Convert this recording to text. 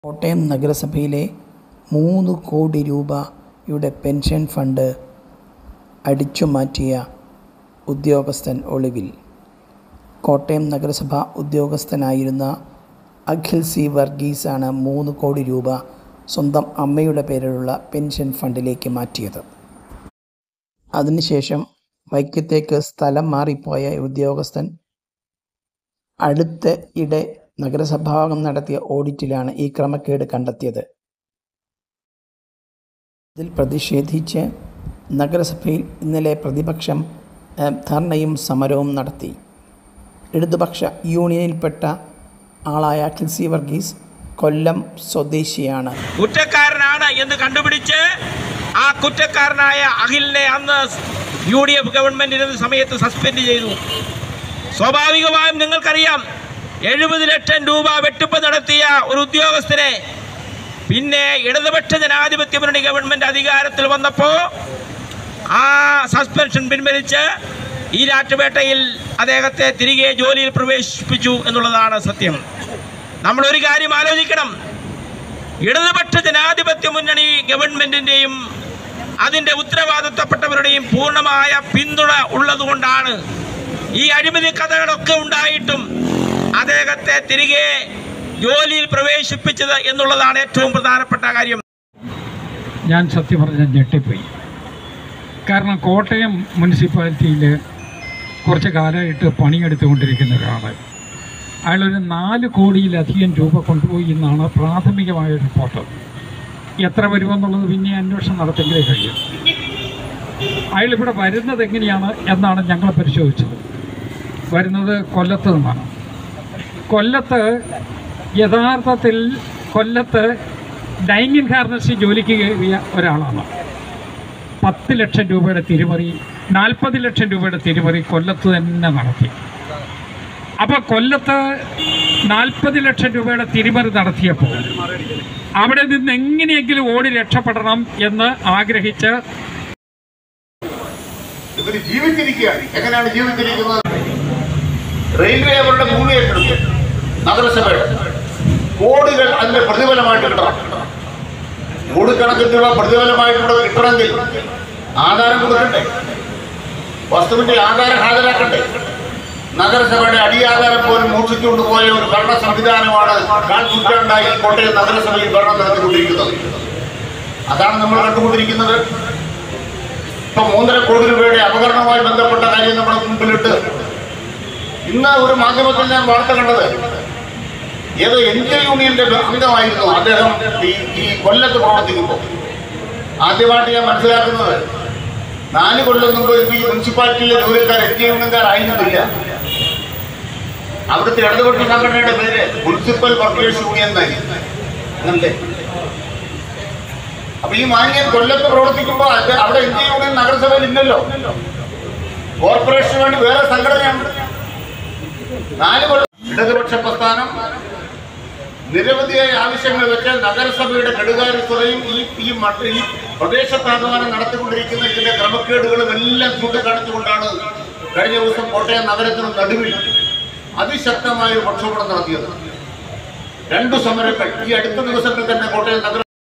കോട്ടയം നഗരസഭയിലെ 3 കോടി രൂപയുടെ പെൻഷൻ ഫണ്ട് അടിച്ചുമാറ്റിയ ഉദ്യോഗസ്ഥൻ ഒളിവിൽ. കോട്ടയം നഗരസഭാ ഉദ്യോഗസ്ഥനായിരുന്ന അഖിൽ സി വർഗീസാണ് 3 കോടി രൂപ സ്വന്തം അമ്മയുടെ പേരിലുള്ള പെൻഷൻ ഫണ്ടിലേക്ക് മാറ്റിയത്. അതിനുശേഷം വൈക്കത്തേക്ക് സ്ഥലം മാറിപ്പോയ ഉദ്യോഗസ്ഥൻ അടുത്തിടെ നഗരസഭാംഗം നടത്തിയ ഓഡിറ്റിലാണ് ഈ ക്രമക്കേട് കണ്ടെത്തിയത്. ഇതിൽ പ്രതിഷേധിച്ച് നഗരസഭയിൽ ഇന്നലെ പ്രതിപക്ഷം ധർണയും സമരവും നടത്തി. ഇടതുപക്ഷ യൂണിയനിൽപ്പെട്ട ആളായ അഖിൽ സി വർഗീസ് കൊല്ലം സ്വദേശിയാണ്. കുറ്റക്കാരനാണ് എന്ന് കണ്ടുപിടിച്ച് ആ കുറ്റക്കാരനായ അഖിലിനെ അന്ന് UDF ഗവൺമെന്റിന്റെ സമയത്ത് സസ്പെൻഡ് ചെയ്തു. സ്വാഭാവികമായും നിങ്ങൾക്കറിയാം, 70 ലക്ഷം രൂപ വെട്ടിപ്പ് നടത്തിയ ഒരു ഉദ്യോഗസ്ഥനെ പിന്നെ ഇടതുപക്ഷ ജനാധിപത്യ മുന്നണി ഗവൺമെന്റ് അധികാരത്തിൽ വന്നപ്പോൾ ആ സസ്പെൻഷൻ പിൻവലിച്ച് ഈരാറ്റുപേട്ടയിൽ അദ്ദേഹത്തെ തിരികെ ജോലിയിൽ പ്രവേശിപ്പിച്ചു എന്നുള്ളതാണ് സത്യം. നമ്മളൊരു കാര്യം ആലോചിക്കണം. ഇടതുപക്ഷ ജനാധിപത്യ മുന്നണി ഗവൺമെന്റിന്റെയും അതിൻ്റെ ഉത്തരവാദിത്തപ്പെട്ടവരുടെയും പൂർണ്ണമായ പിന്തുണ ഉള്ളതുകൊണ്ടാണ് ഈ അഴിമതി കഥകളൊക്കെ ഉണ്ടായിട്ടും അദ്ദേഹത്തെ തിരികെ ജോലിയിൽ പ്രവേശിപ്പിച്ചത് എന്നുള്ളതാണ് ഏറ്റവും പ്രധാനപ്പെട്ട കാര്യം. ഞാൻ സത്യം പറഞ്ഞാൽ ഞെട്ടിപ്പോയി. കാരണം കോട്ടയം മുനിസിപ്പാലിറ്റിയിൽ കുറച്ച് കാലമായിട്ട് പണിയെടുത്തുകൊണ്ടിരിക്കുന്ന ഒരാൾ, അയാളൊരു 4 കോടിയിലധികം രൂപ കൊണ്ടുപോയി എന്നാണ് പ്രാഥമികമായ റിപ്പോർട്ട്. എത്ര വരുമെന്നുള്ളത് പിന്നെ അന്വേഷണം നടത്തിയേ കഴിയും. അയാളിവിടെ വരുന്നത് എങ്ങനെയാണ് എന്നാണ് ഞങ്ങൾ പരിശോധിച്ചത്. വരുന്നത് കൊല്ലത്ത് നിന്നാണ്. കൊല്ലത്ത് യഥാർത്ഥത്തിൽ ഡൈനിങ് ഗാർമെൻറ്റ്സിൽ ജോലിക്ക് കയറിയ ഒരാളാണ്. 10 ലക്ഷം രൂപയുടെ തിരിമറി, 40 ലക്ഷം രൂപയുടെ തിരിമറി കൊല്ലത്ത് തന്നെ നടത്തി. അപ്പോൾ കൊല്ലത്ത് 40 ലക്ഷം രൂപയുടെ തിരിമറി നടത്തിയപ്പോൾ അവിടെ നിന്ന് എങ്ങനെയെങ്കിലും ഓടി രക്ഷപ്പെടണം എന്ന് ആഗ്രഹിച്ച് ജീവിച്ചിരിക്കുകയാണ്. എങ്ങനെയാണ് ജീവിച്ചിരിക്കുന്നത്? റെയിൽവേ അവരുടെ ഭൂമി ഏറ്റെടുത്തു. നഗരസഭയുടെ കോടികൾ അതിന്റെ പ്രതിഫലമായിട്ട് കിട്ടണം. കോടിക്കണക്കിന് രൂപ പ്രതിഫലമായിട്ട് കിട്ടണമെങ്കിൽ ആധാരം കൊടുക്കണ്ടേ? വസ്തുവിന്റെ ആധാരം ഹാജരാക്കണ്ടേ? നഗരസഭയുടെ അടിയാധാരം പോലും മോഷിച്ചുകൊണ്ട് പോയ ഒരു ഭരണ സംവിധാനമാണ് കാൽനൂറ്റാണ്ടായി കോട്ടയം നഗരസഭയിൽ ഭരണം നടത്തിക്കൊണ്ടിരിക്കുന്നത്. അതാണ് നമ്മൾ കണ്ടുകൊണ്ടിരിക്കുന്നത്. ഇപ്പൊ 3.5 കോടി രൂപയുടെ അപകടവുമായി ബന്ധപ്പെട്ട കാര്യം നമ്മുടെ മുമ്പിലിട്ട് ഇന്ന് ഒരു മാധ്യമത്തിൽ ഞാൻ വാർത്ത കണ്ടത്, ഏതോ NGO യൂണിയന്റെ അംഗമായിരുന്നു അദ്ദേഹം ഈ കൊല്ലത്ത് പ്രവർത്തിക്കുമ്പോൾ. ആദ്യമായിട്ട് ഞാൻ മനസ്സിലാക്കുന്നത് 4 കൊല്ലം മുമ്പ് ഈ മുനിസിപ്പാലിറ്റിയിലെ ജോലിക്കാർ NGO യൂണിയൻകാരായിരുന്നില്ല. അവിടുത്തെ ഇടതുപക്ഷ സംഘടനയുടെ പേര് മുനിസിപ്പൽ വർക്കേഴ്സ് യൂണിയൻ എന്നല്ലേ. അപ്പൊ ഈ മാന്യൻ കൊല്ലത്ത് പ്രവർത്തിക്കുമ്പോൾ അവിടെ NGO യൂണിയൻ നഗരസഭയിൽ ഇല്ലല്ലോ. കോർപ്പറേഷന് വേണ്ടി വേറെ സംഘടനയാണ്. 4 കൊല്ലം ഇടതുപക്ഷ പ്രസ്ഥാനം നിരവധിയായ ആവശ്യങ്ങൾ വെച്ച് നഗരസഭയുടെ കെടുകാര്യസ്ഥതയും ഈ പ്രദേശത്താകമാനം നടത്തിക്കൊണ്ടിരിക്കുന്ന ഇതിന്റെ ക്രമക്കേടുകളും എല്ലാം ചൂണ്ടിക്കാണിച്ചുകൊണ്ടാണ് കഴിഞ്ഞ ദിവസം കോട്ടയം നഗരത്തിന് നടുവിൽ അതിശക്തമായ ഒരു പ്രക്ഷോഭം നടത്തിയത്. 2 സമരങ്ങൾ ഈ അടുത്ത ദിവസത്തിൽ തന്നെ കോട്ടയം നഗര